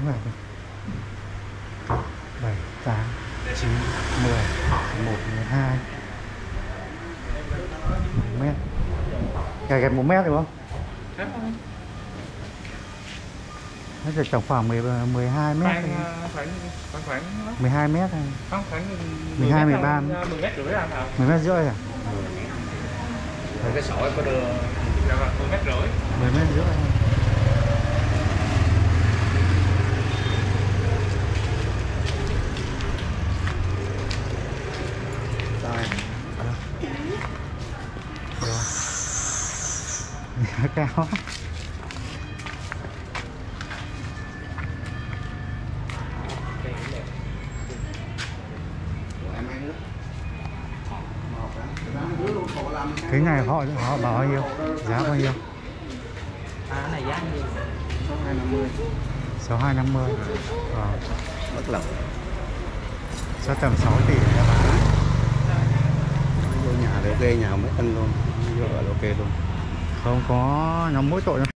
này. 7, 8, 9, 10, 11, 12 1 mét. Gạch gần 1 mét đúng không? Nó sẽ trong khoảng 12 mét. Khoảng 12 mét này. khoảng 12, 13 10 mét rưỡi à? 10 mét rưỡi à? Cái sỏi có đưa 10 mét rưỡi. 10 mét rưỡi. Cao quá. Cái này họ bảo bao nhiêu? Giá bao nhiêu? Cái này giá nhiêu? 6250. 6250. Bất lộc. Cho tầm 6 tỷ ra bán. Vô nhà để ok nhà mấy tân luôn. Vô ở ok luôn. Không có, nó mỗi tội